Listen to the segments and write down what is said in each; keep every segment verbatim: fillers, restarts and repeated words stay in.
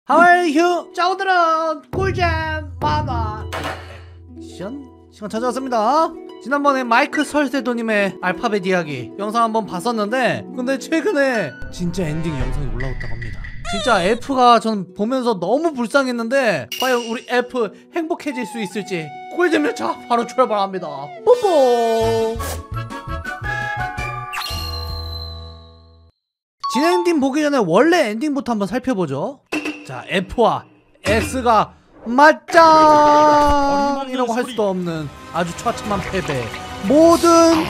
How are you? 자, 오늘은 꿀잼 만화 액션 시간 찾아왔습니다. 지난번에 마이크 설세도님의 알파벳 이야기 영상 한번 봤었는데, 근데 최근에 진짜 엔딩 영상이 올라왔다고 합니다. 진짜 F가 전 보면서 너무 불쌍했는데 과연 우리 F 행복해질 수 있을지 꿀잼 열차 바로 출발합니다. 뽀뽀. 진엔딩 보기 전에 원래 엔딩부터 한번 살펴보죠. 자, F와 X가 맞짱! 이라고 할 수도 없는 아주 처참한 패배. 모든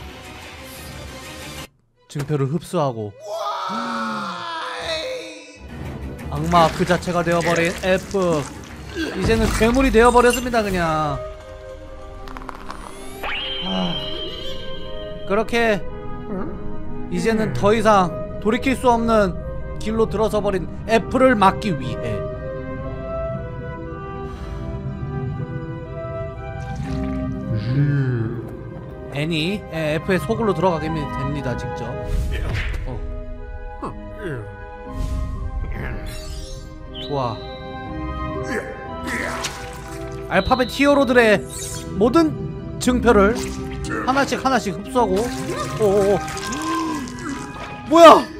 증표를 흡수하고 악마 그 자체가 되어버린 F. 이제는 괴물이 되어버렸습니다. 그냥 그렇게 이제는 더 이상 돌이킬 수 없는 길로 들어서버린 F를 막기 위해 N이 F의 속으로 들어가게 됩니다. 직접. 어. 좋아. 알파벳 히어로들의 모든 증표를 하나씩 하나씩 흡수하고. 오오오. 뭐야?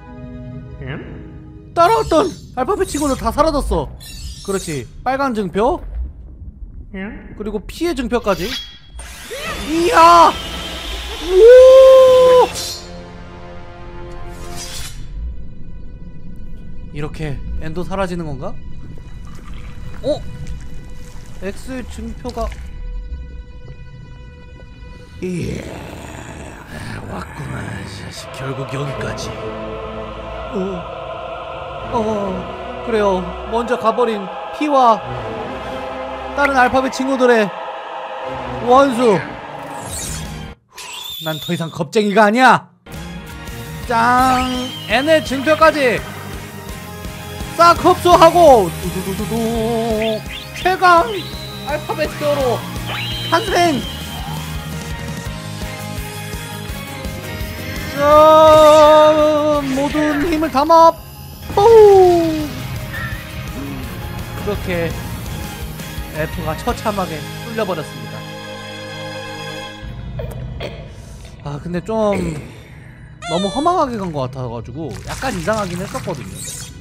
따라왔던 알파벳 친구들 다 사라졌어. 그렇지. 빨간 증표 그리고 피의 증표까지. 이야! 우! 이렇게 엔도 사라지는 건가? 어? X 증표가. 이야, 왔구나. 자식, 결국 여기까지. 어. 어, 그래요. 먼저 가버린 P와 다른 알파벳 친구들의 원수. 난 더 이상 겁쟁이가 아니야. 짱! N의 증표까지 싹 흡수하고 두두두두두 최강 알파벳 히어로 탄생! 자, 모든 힘을 담아 뽀우! 그렇게 F가 처참하게 뚫려버렸습니다. 아, 근데 좀 너무 허망하게 간 것 같아가지고 약간 이상하긴 했었거든요.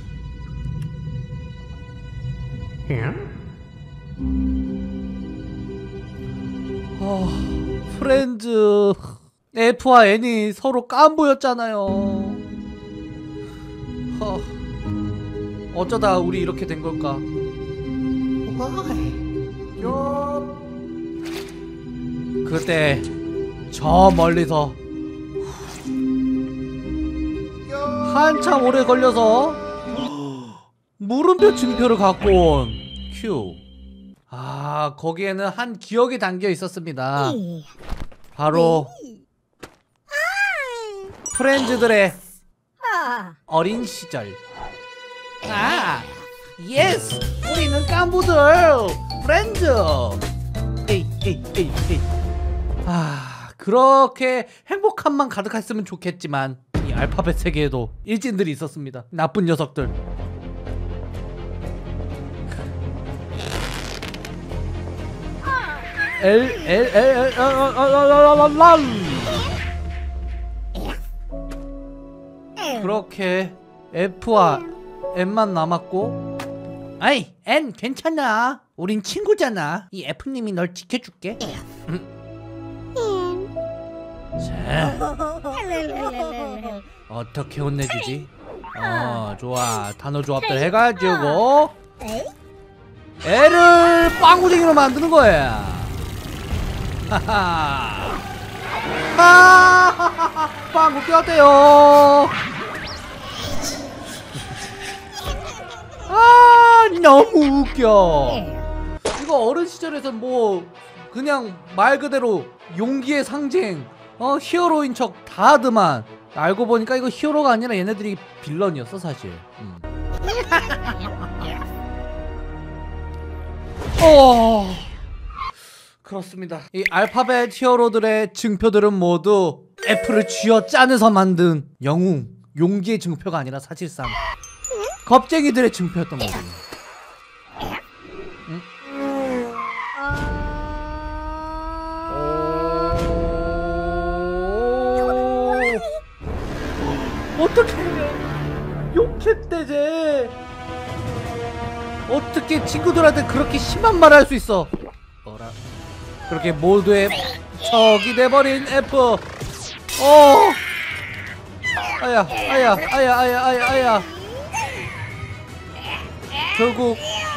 아, 프렌즈 F와 N이 서로 깐부였잖아요. 허, 어쩌다 우리 이렇게 된 걸까? 그때 저 멀리서 한참 오래 걸려서 물음표 증표를 갖고 온 Q. 아, 거기에는 한 기억이 담겨 있었습니다. 바로 프렌즈들의 어린 시절. 아, 예스! 우리는 깐부들! 프렌즈! 에이, 에이, 에이, 에이. 아, 그렇게 행복함만 가득했으면 좋겠지만 이 알파벳 세계에도 일진들이 있었습니다. 나쁜 녀석들. L, L, L, L, L, L, L, L. 그렇게 F와 N만 남았고. 아이, N 괜찮아. 우린 친구잖아. 이 F님이 널 지켜줄게. 음. 자, 어떻게 혼내주지? 어, 좋아. 단어 조합들 해가지고 L을 빵구쟁이로 만드는 거야. 하하. 하하하하. 빵구 꼈대요. 아, 너무 웃겨. 이거 어른 시절에선 뭐 그냥 말 그대로 용기의 상징, 어, 히어로인 척 다 하더만 알고 보니까 이거 히어로가 아니라 얘네들이 빌런이었어 사실. 음. 어, 그렇습니다. 이 알파벳 히어로들의 증표들은 모두 F를 쥐어 짜내서 만든 영웅, 용기의 증표가 아니라 사실상 겁쟁이들의 증표였던 거지. 응? 어떻게 욕했대 쟤. 어떻게 친구들한테 그렇게 심한 말 할 수 있어. 어라. 그렇게 모두의 적이 돼버린 F. 어 아야 아야 아야 아야 아야 아야. 결국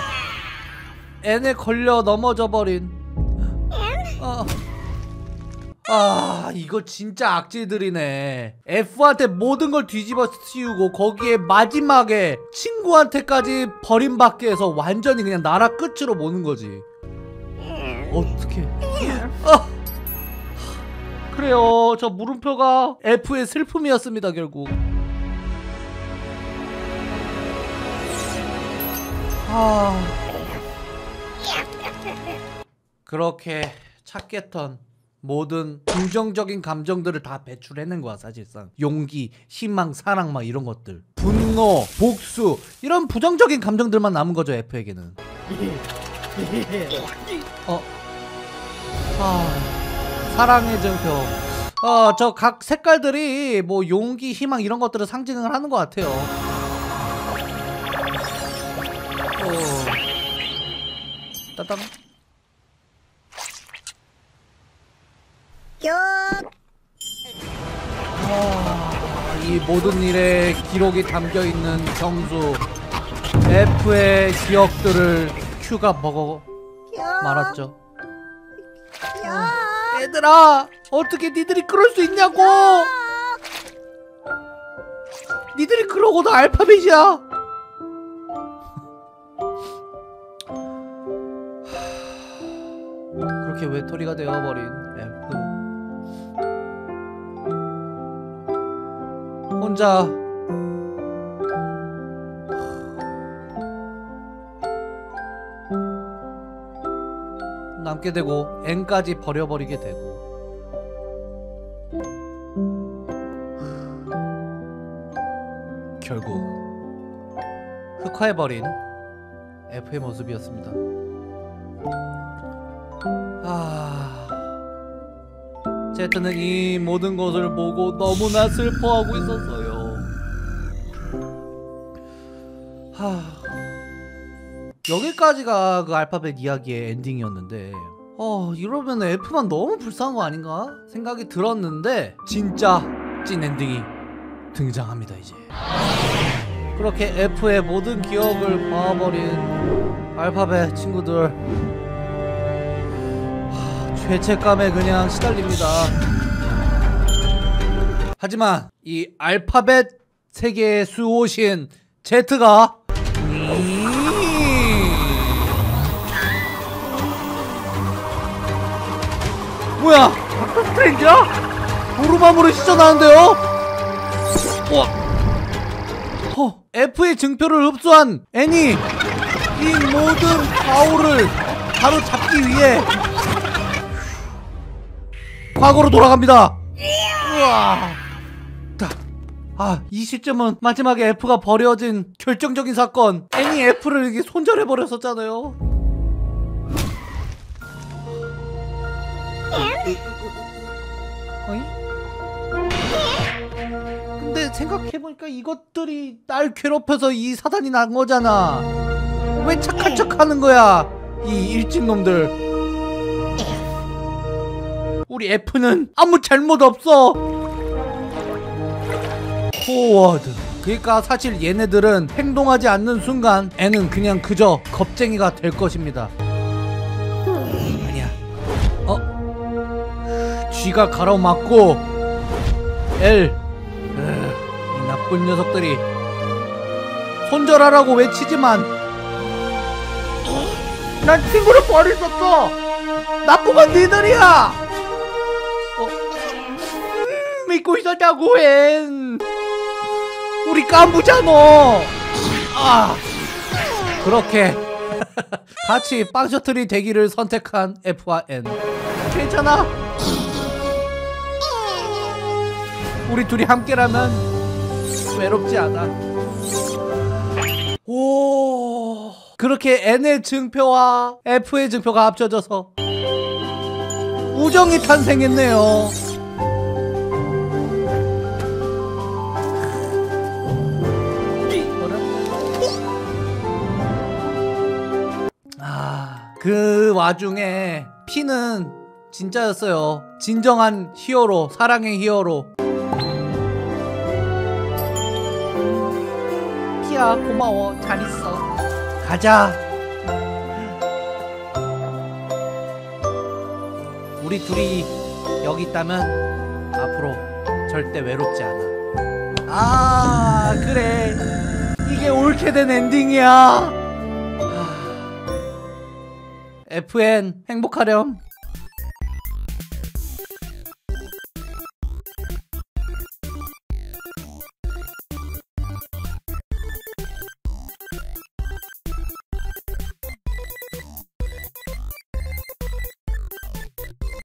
N에 걸려 넘어져 버린. 어. 아 이거 진짜 악질들이네. F한테 모든 걸 뒤집어 씌우고 거기에 마지막에 친구한테까지 버림받게 해서 완전히 그냥 나라 끝으로 모는 거지. 어떡해. 아, 그래요. 저 물음표가 F의 슬픔이었습니다 결국. 아 그렇게 찾겠던 모든 긍정적인 감정들을 다 배출해낸 거야 사실상. 용기, 희망, 사랑 막 이런 것들, 분노, 복수 이런 부정적인 감정들만 남은 거죠 F에게는. 어, 아, 사랑의 증표. 어, 저 각 색깔들이 뭐 용기, 희망 이런 것들을 상징을 하는 것 같아요. 어, 따당. 아, 이 모든 일에 기록이 담겨있는 정수 F의 기억들을 Q가 먹어 말았죠. 어, 얘들아 어떻게 니들이 그럴 수 있냐고. 니들이 그러고도 알파벳이야. 그렇게 외톨이가 되어버린 F. 혼자 남게 되고 N까지 버려버리게 되고. 결국 흑화해버린 F의 모습이었습니다. 아... 제트는 이 모든 것을 보고 너무나 슬퍼하고 있었어요. 하... 여기까지가 그 알파벳 이야기의 엔딩이었는데 어... 이러면 F만 너무 불쌍한 거 아닌가? 생각이 들었는데 진짜 찐 엔딩이 등장합니다 이제. 그렇게 F의 모든 기억을 봐버린 알파벳 친구들, 죄책감에 그냥 시달립니다. 하지만 이 알파벳 세계의 수호신 제트가 뭐야? 닥터 스트레인지야? 도루마무를 시전하는데요? 와. 어, F의 증표를 흡수한 N이 이 모든 바울을 바로 잡기 위해 과거로 돌아갑니다. 우와. 아, 이 시점은 마지막에 F가 버려진 결정적인 사건, N이 F를 이렇게 손절해버렸었잖아요. 어이? 근데 생각해보니까 이것들이 날 괴롭혀서 이 사단이 난 거잖아. 왜 착한 척 하는 거야 이 일진놈들. 우리 F는 아무 잘못 없어. 포워드. 그러니까 사실 얘네들은 행동하지 않는 순간 N은 그냥 그저 겁쟁이가 될 것입니다. 아니야. 어? G가 가로막고 L. 으, 이 나쁜 녀석들이 손절하라고 외치지만 난 친구를 버렸었어. 나쁜 건 니들이야. 어? 음, 믿고 있었다고 엔. 우리 깐부잖아. 아, 그렇게 같이 빵셔틀이 되기를 선택한 F와 N. 괜찮아. 우리 둘이 함께라면 외롭지 않아. 오, 그렇게 N의 증표와 F의 증표가 합쳐져서 우정이 탄생했네요. 아, 그 와중에 P는 진짜였어요. 진정한 히어로, 사랑의 히어로. P야, 고마워. 잘 있어. 가자. 우리 둘이 여기 있다면 앞으로 절대 외롭지 않아. 아, 그래. 이게 옳게 된 엔딩이야. 에프엔 행복하렴.